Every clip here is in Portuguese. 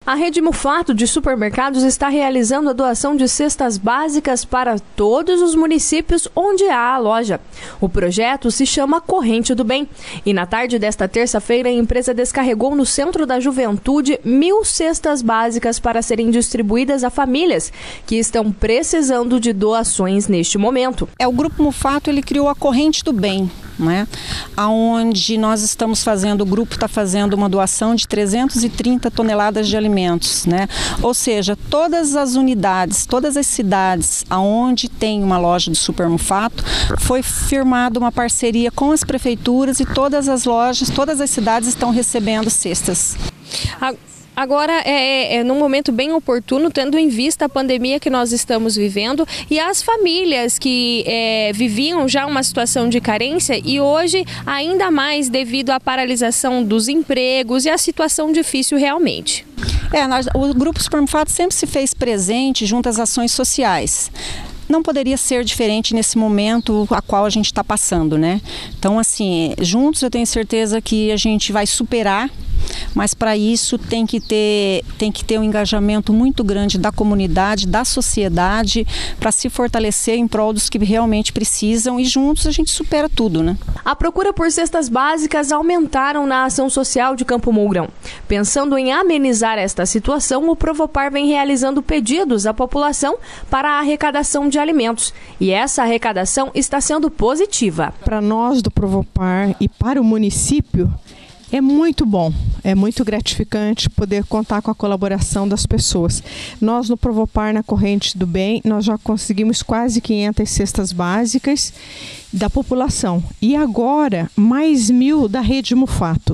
A Rede Mufato de supermercados está realizando a doação de cestas básicas para todos os municípios onde há a loja. O projeto se chama Corrente do Bem e na tarde desta terça-feira a empresa descarregou no Centro da Juventude 1.000 cestas básicas para serem distribuídas a famílias que estão precisando de doações neste momento. O Grupo Mufato ele criou a Corrente do Bem, né? Onde nós estamos fazendo, o grupo está fazendo uma doação de 330 toneladas de alimentos, né? Ou seja, todas as unidades, todas as cidades onde tem uma loja de Super Mufato, foi firmada uma parceria com as prefeituras e todas as lojas, todas as cidades estão recebendo cestas. Agora é num momento bem oportuno, tendo em vista a pandemia que nós estamos vivendo e as famílias que viviam já uma situação de carência e hoje ainda mais devido à paralisação dos empregos e a situação difícil realmente. O Grupo Super Mufato sempre se fez presente junto às ações sociais. Não poderia ser diferente nesse momento a qual a gente está passando, né? Então, assim, juntos eu tenho certeza que a gente vai superar, mas para isso tem que ter um engajamento muito grande da comunidade, da sociedade, para se fortalecer em prol dos que realmente precisam e juntos a gente supera tudo, né? A procura por cestas básicas aumentaram na ação social de Campo Mourão. Pensando em amenizar esta situação, o Provopar vem realizando pedidos à população para a arrecadação de alimentos. E essa arrecadação está sendo positiva. Para nós do Provopar e para o município, é muito bom, é muito gratificante poder contar com a colaboração das pessoas. Nós no Provopar, na Corrente do Bem, nós já conseguimos quase 500 cestas básicas da população. E agora, mais 1.000 da Rede Mufato.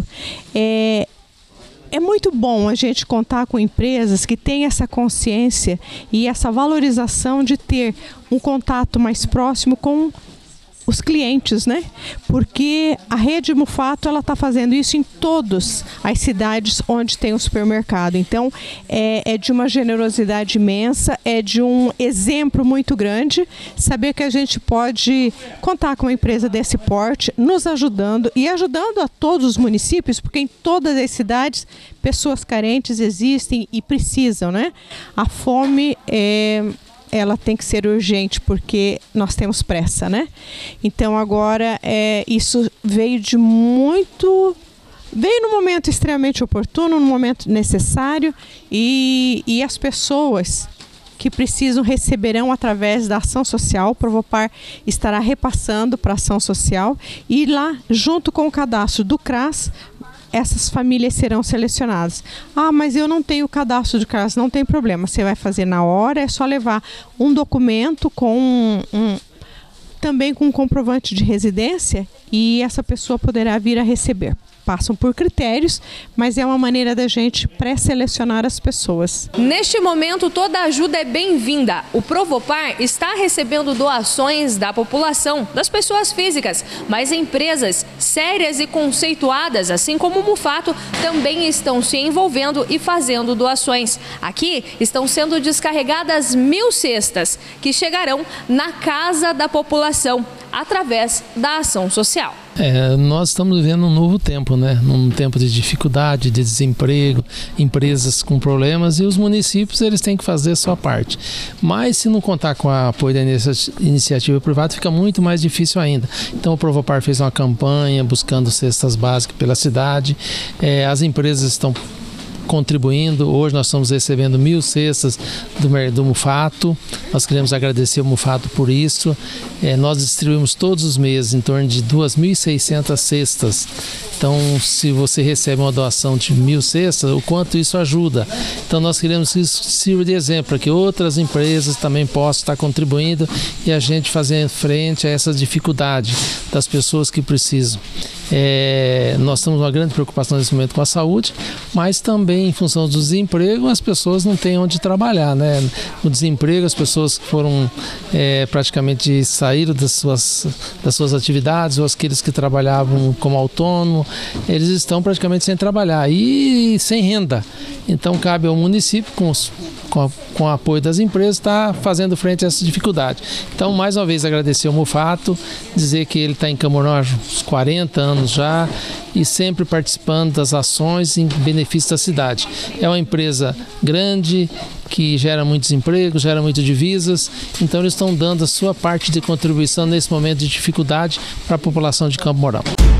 É muito bom a gente contar com empresas que têm essa consciência e essa valorização de ter um contato mais próximo com os clientes, né? Porque a Rede Mufato ela está fazendo isso em todas as cidades onde tem um supermercado. Então é de uma generosidade imensa, é de um exemplo muito grande saber que a gente pode contar com uma empresa desse porte nos ajudando e ajudando a todos os municípios, porque em todas as cidades pessoas carentes existem e precisam, né? A fome ela tem que ser urgente porque nós temos pressa, né? Então agora isso veio num momento extremamente oportuno, num momento necessário e as pessoas que precisam receberão através da ação social. O Provopar estará repassando para a ação social e lá, junto com o cadastro do CRAS, essas famílias serão selecionadas. Mas eu não tenho o cadastro de CRAS, não tem problema. Você vai fazer na hora, é só levar um documento também com um comprovante de residência e essa pessoa poderá vir a receber. Passam por critérios, mas é uma maneira da gente pré-selecionar as pessoas. Neste momento, toda ajuda é bem-vinda. O Provopar está recebendo doações da população, das pessoas físicas, mas empresas sérias e conceituadas, assim como o Mufato, também estão se envolvendo e fazendo doações. Aqui estão sendo descarregadas 1.000 cestas, que chegarão na casa da população, através da ação social. Nós estamos vivendo um novo tempo, né? Num tempo de dificuldade, de desemprego, empresas com problemas e os municípios eles têm que fazer a sua parte. Mas se não contar com o apoio da iniciativa privada, fica muito mais difícil ainda. Então o Provopar fez uma campanha buscando cestas básicas pela cidade, as empresas estão contribuindo. Hoje nós estamos recebendo 1.000 cestas do Mufato. Nós queremos agradecer o Mufato por isso. Nós distribuímos todos os meses em torno de 2.600 cestas. Então, se você recebe uma doação de 1.000 cestas, o quanto isso ajuda. Então, nós queremos que isso sirva de exemplo para que outras empresas também possam estar contribuindo e a gente fazer frente a essa dificuldade das pessoas que precisam. Nós temos uma grande preocupação nesse momento com a saúde, mas também em função do desemprego as pessoas não têm onde trabalhar, né? O desemprego, as pessoas que foram praticamente saíram das suas atividades, ou aqueles que trabalhavam como autônomo, eles estão praticamente sem trabalhar e sem renda. Então cabe ao município, com o apoio das empresas, estar fazendo frente a essa dificuldade. Então, mais uma vez, agradecer ao Mufato, dizer que ele está em Campo Mourão há uns 40 anos anos já e sempre participando das ações em benefício da cidade. É uma empresa grande que gera muitos empregos, gera muitas divisas, então eles estão dando a sua parte de contribuição nesse momento de dificuldade para a população de Campo Mourão.